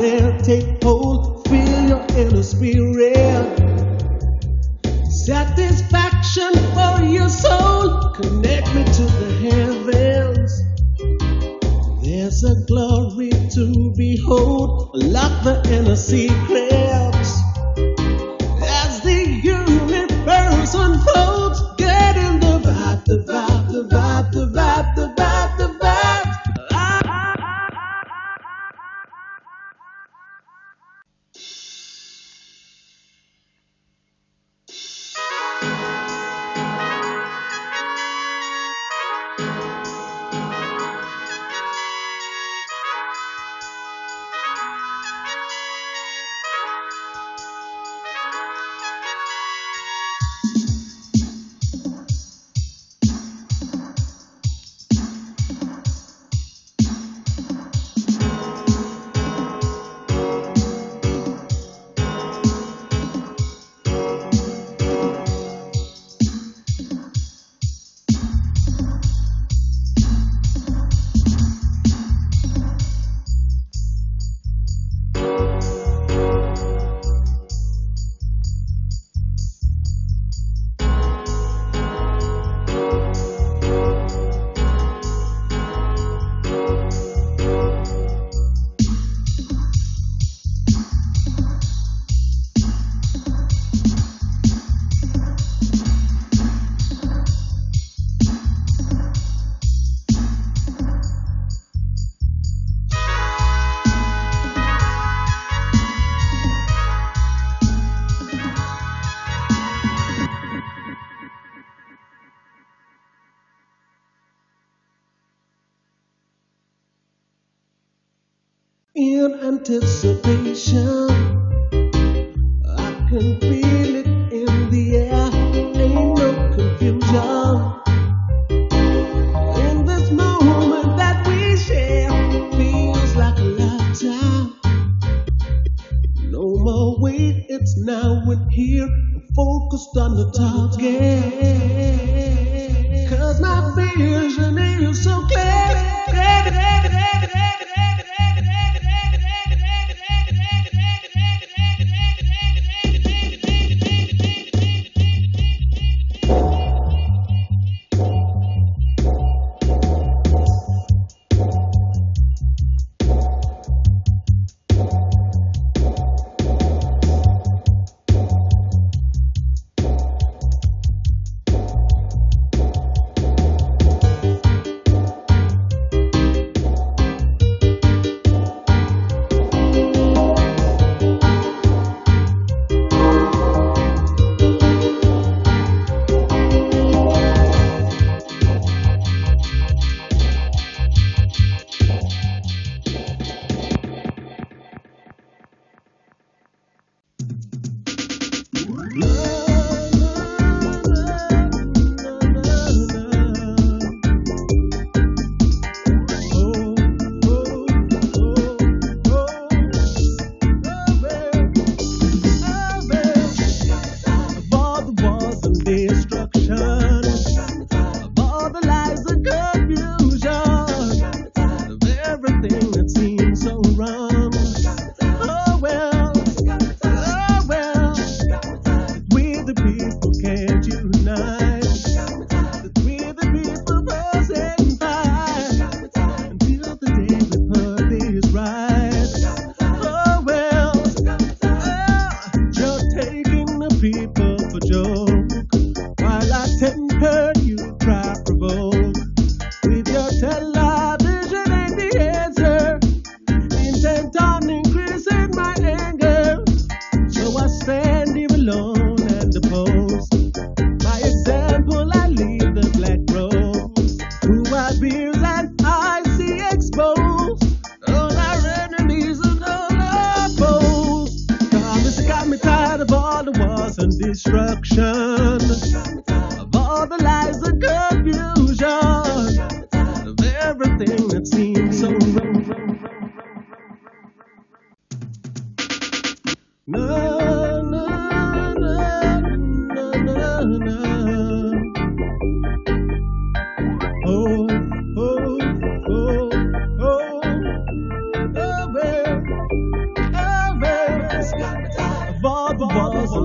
there, take hold, feel your inner spirit. Satisfaction for your soul, connect me to the heavens. There's a glory to behold, unlock the inner secrets. As the universe unfolds, get in the vibe, the vibe, the vibe, the vibe, the vibe, the vibe. In anticipation, I can feel it in the air, ain't no confusion. In this moment that we share, feels like a lifetime. No more wait, it's now and here, focused on the target. 'Cause my vision is so clear.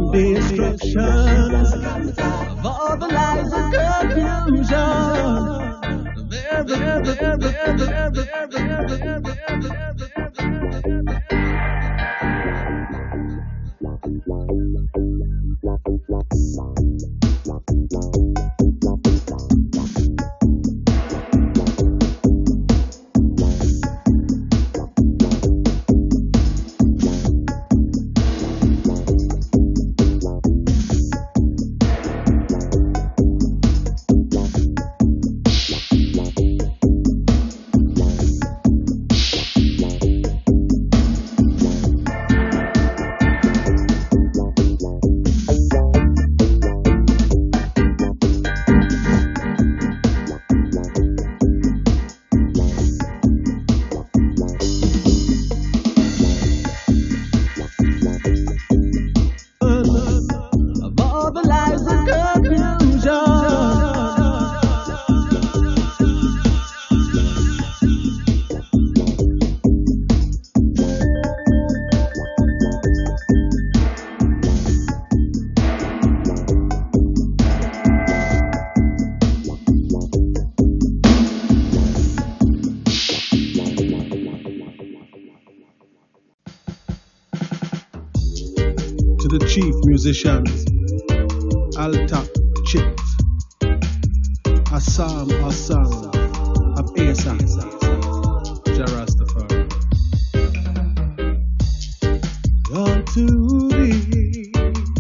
destruction of all the lies and confusion. To the chief musicians, Alta Chit, Assam, of Asa, Jarastafari. Unto thee,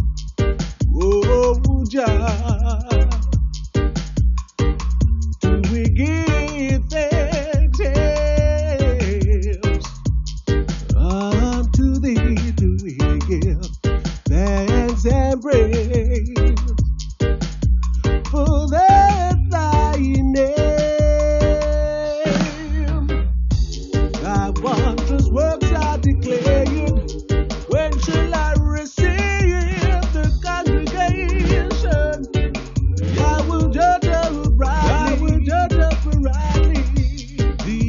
oh Jah, do we give thanks? Unto thee do we give thanks and praise for that thy name. Thy wondrous works are declared. When shall I receive the congregation? I will judge uprightly, the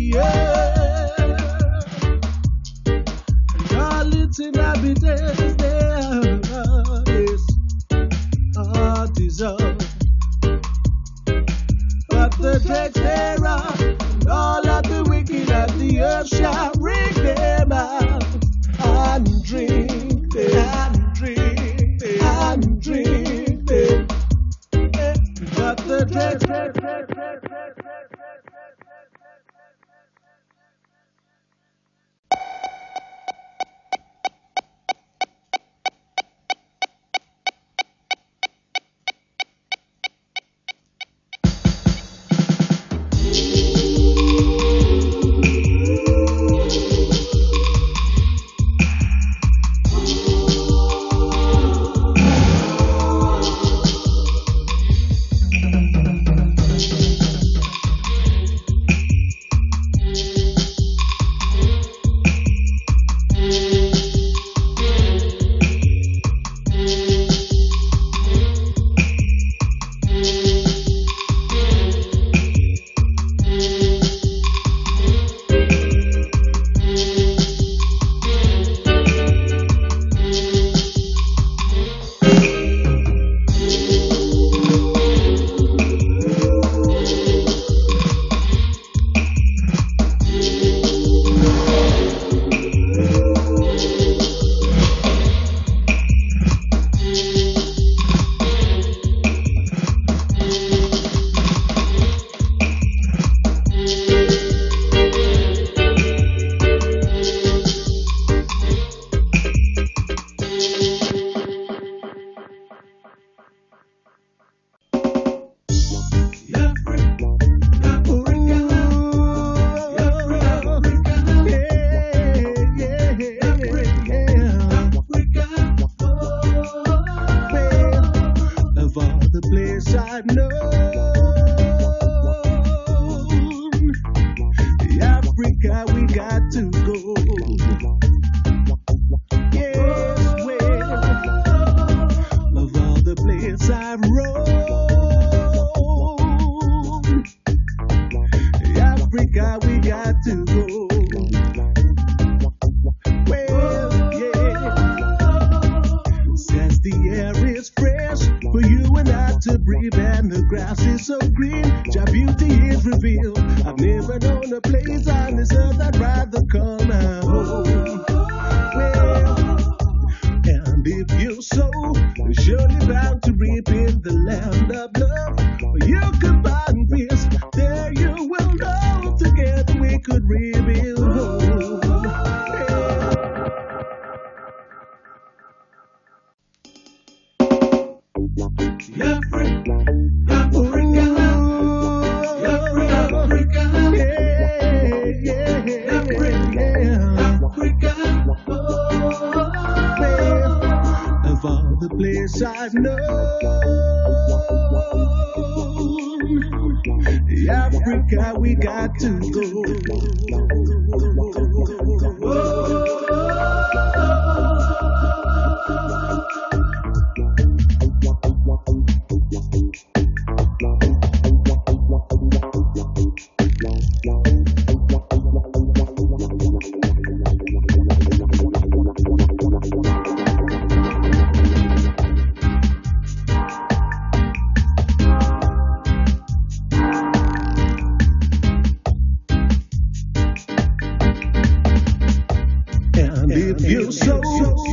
earth and all its inhabitants are deserved. But the dregs thereof, and all of the wicked of the earth shall bring them out and drink them, and drink them. But the dregs could reap and the grass is so green. Your beauty is revealed. I've never known a place on this earth I'd rather call my home. Well, and if you sow, you're surely bound to reap in the land of love. You could find peace, there you will know. Together we could rebuild home. Africa, Africa, Africa, yeah, Africa, of all the places I've known, Africa, we got to go. If you so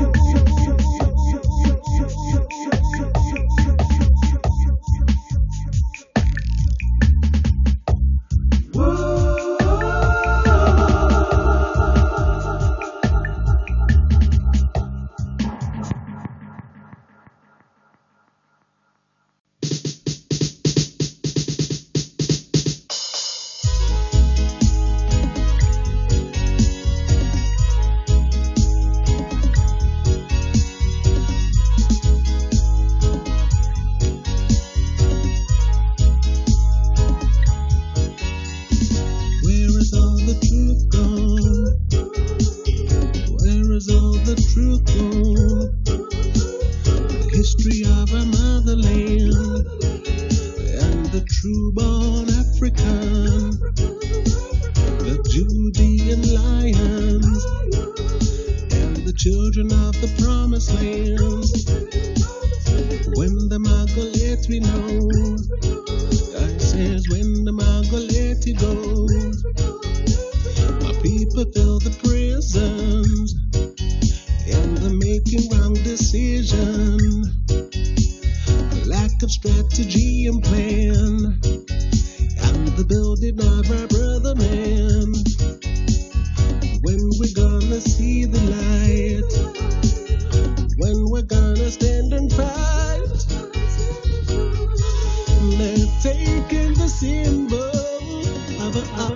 history of our motherland and the true-born African, the Judean lions and the children of the promised land. When the Mago let me know, I says, when the Mago let you go, my people fill the prisons and the making wrong decision, lack of strategy and plan, and the building of our brother man. When we're gonna see the light, when we're gonna stand and fight, they're taking the symbol of our